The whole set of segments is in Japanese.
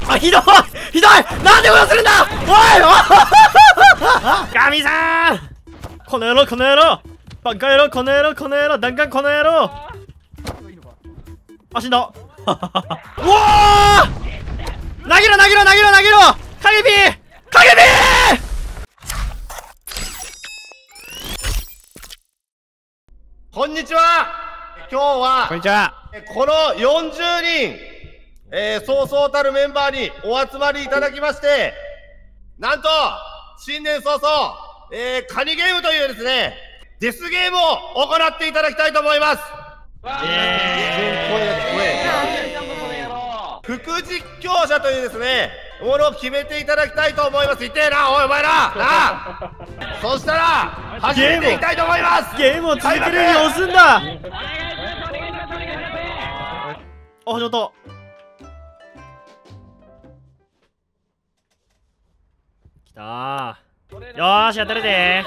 あ、ひどいひどい、なんでこれをするんだ。おいガミさん、この野郎この野郎、バカ野郎この野郎この野郎、弾丸この野郎。あ、死んだ。うおー、投げろ投げろ投げろ投げろ、影火影火。 こんにちは。今日はこんにちは。 この40人、そうそうたるメンバーにお集まりいただきまして、なんと新年早々、カニゲームというですね、デスゲームを行っていただきたいと思います。副実況者というですね、ものを決めていただきたいと思います。痛えな、おいお前ら、なあ。そしたら始めていきたいと思います。 ゲームを続けるように押すんだ。あ、始まった。きたー。よーし、やってるで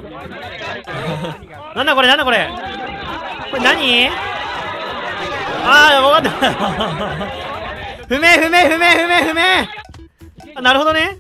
ー。なんだこれ、なんだこれ。これ何？あー、わかった。不明不明不明不明不明。あ、なるほどね。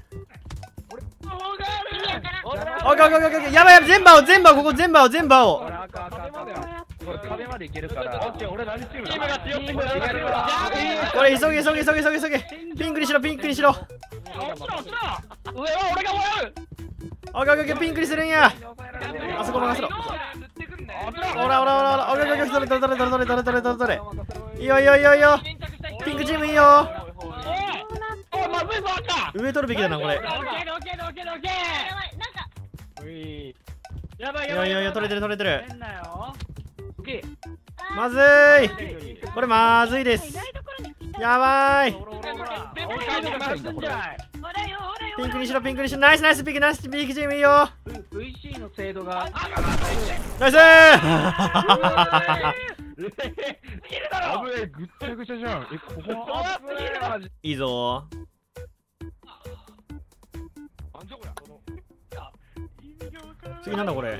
オッケーオッケーオッケー。やばいやばい、全部青全部青、ここ全部青全部青。 壁までいけるから。俺何チーム？ これ急げ急げ急げ急げ急げ。ピンクにしろピンクにしろ。 上は俺が終わる。 オッケーオッケー、ピンクにするんや。あそこ任せろ。ほらほらほらほら、オッケーオッケー、どれどれどれどれどれどれどれどれどれ。いいよいいよいいよいいよ。ピンクチームいいよ。上取るべきだなこれ。 やばいいやいやいや、取れてる取れてる。 変だよ。 まずーい、これまずいです。やばーい。ピンクにしろピンクにしろ。ナイスナイスピンク、ナイスピンクチームいいよ。 VC の精度がナイスー。 ぐっちゃぐちゃじゃん。ここいいぞー。次なんだこれ。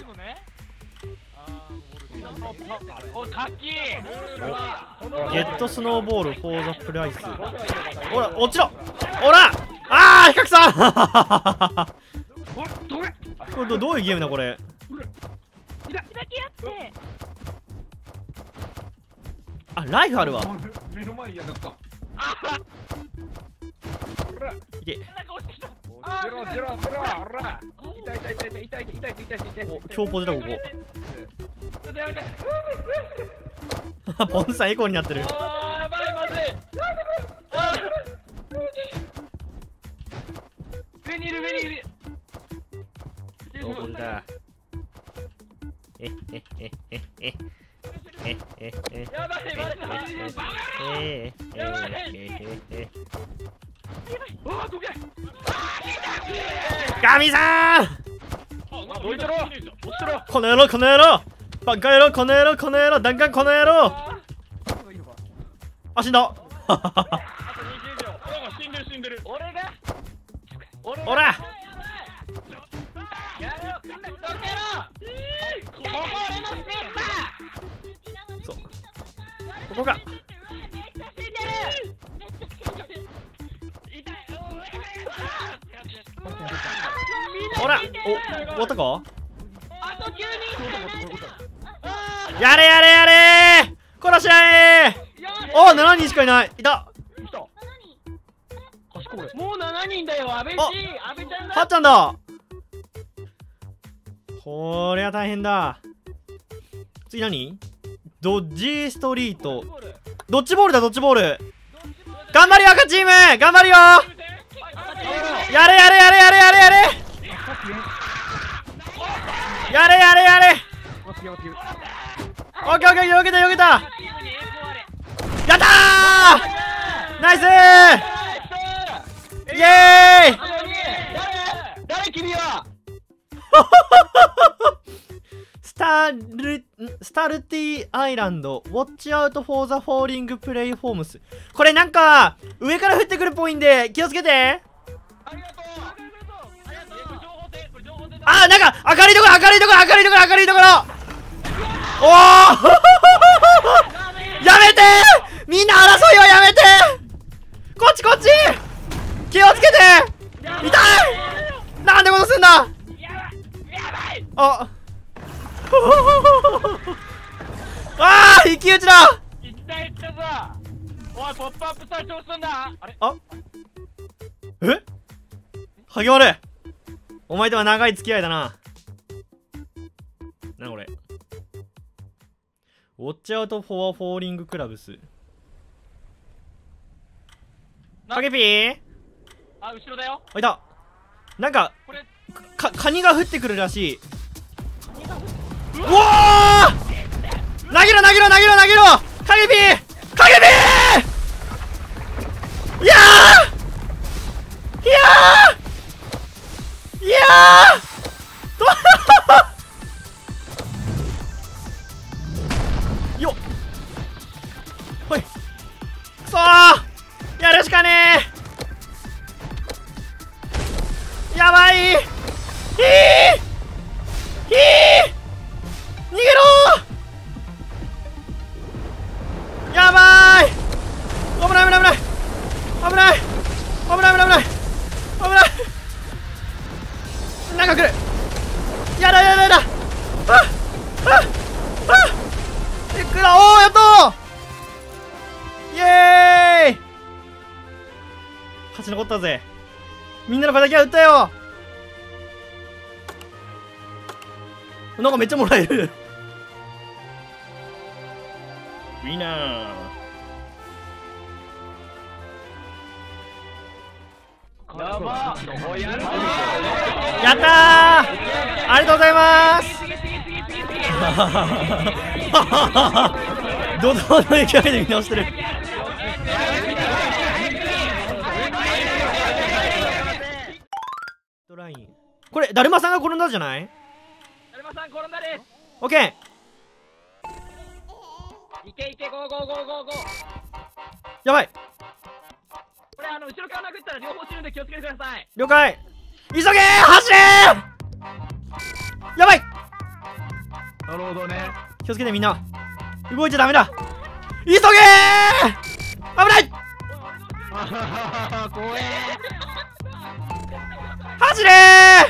ゲットスノーボールフォーザプライス。ほら落ちろ。ほら、ああ、比較さん。これどういうゲームだこれ。あ、ライフあるわ。いけ。強ポジだここ。ポンさんエコーになってる。 上にいる上にいる。 強ポジだ。 やばいやばい。 ガミさん、 どいてろ。 この野郎この野郎、バカ野郎この野郎この野郎、弾丸この野郎。あ、死んだ。 死んでる。俺がほら、そう、ここか。ほら、お、終わったか。やれやれやれー、殺し合えー。お、7人しかいない。いた。 もう7人だよ。安倍ちゃんだ。 はっちゃんだ。こりゃ大変だ。次何？ドッジーストリート。ドッジボールだ、ドッジボール。頑張るよ赤チーム、頑張るよ。やれやれやれやれやれやれやれやれやれ。オッケーオッケー、よけたよけた。やったー、ナイスー。イエーイ。 誰君は。 スタルティアイランド Watch out for the falling platforms。 これなんか上から降ってくるっぽいんで気をつけて。あー、なんか明るいところ明るいところ明るいところ明るいところ。おおやめてー、みんな争いはやめて。こっちこっち。 気をつけて。痛い。なんでことすんだ。ああー、生き打ちだ。 一体いったぞ。おい、ポップアップ隊長すんだ。あれ、 あえ萩原、お前とは長い付き合いだな。なにこれ。ウォッチアウトフォアフォーリングクラブス。カゲピー。 あ、後ろだよ。 あ、いた。なんかこれカニが降ってくるらしい。うわー、投げろ投げろ投げろ投げろ。カゲピー、カゲピー。いやーいやーいやーよっほい。くそー、やるしかねー。やばい。ひーひー逃げろー。やばい。危ない危ない危ない危ない危ない危ない危ない危ない。なんか来る。やだやだやだ。あっあっあっ。いくら、おー、やっとー。イエーイ。勝ち残ったぜ。みんなの敵は撃ったよ。なんかめっちゃもらえる。いいなぁ。 やば。おい、やるぞ。 やったー、ありがとうございます。怒涛の勢いで見直してる。ドライン、これだるまさんが転んだじゃない。 だるまさん転んだです。 オッケー。 いけいけ、ゴーゴーゴーゴーゴー。 やばい。 これ後ろから殴ったら両方死ぬんで気をつけてください。 了解。急げー、走れー。やばい。 なるほどね。 気をつけてみんな。動いちゃダメだ。急げー。危ない。 怖え。 走れ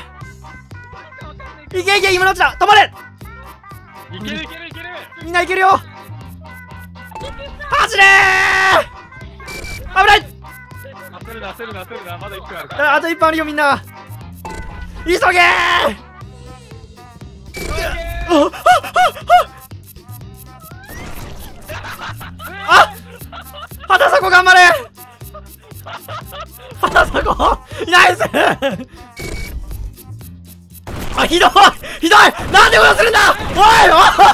ー。いけいけ、今のうちだ。止まれ。 いけるいけるいける。 みんないけるよ。走れー。危ない。 焦るな焦るな焦るな。まだ1分あるから。 あと1分あるよみんな。急げー。あ、畑迫頑張れ。畑迫ナイス。あ、ひどいひどい。なんでこれするんだ。おい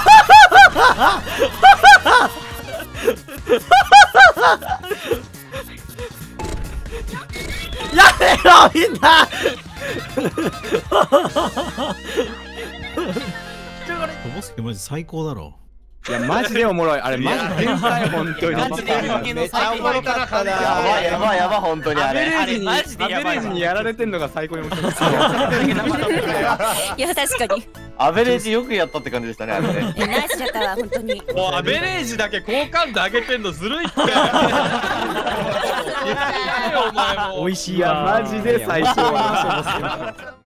やめろみんな。 ともすけマジ最高だろ。 いやマジでおもろい。あれマジ天才本当に。 マジでめっちゃおもろかったな。 やばいやばいやばい本当にあれ。 アベレージにマジでやばい。 アベレージにやられてんのが最高に面白い。 いや確かにアベレージよくやったって感じでしたねあれね。 ナイスだったわ本当に。 もうアベレージだけ好感度上げてんのずるいって。お前も。 美味しいいやわ。 マジで最高。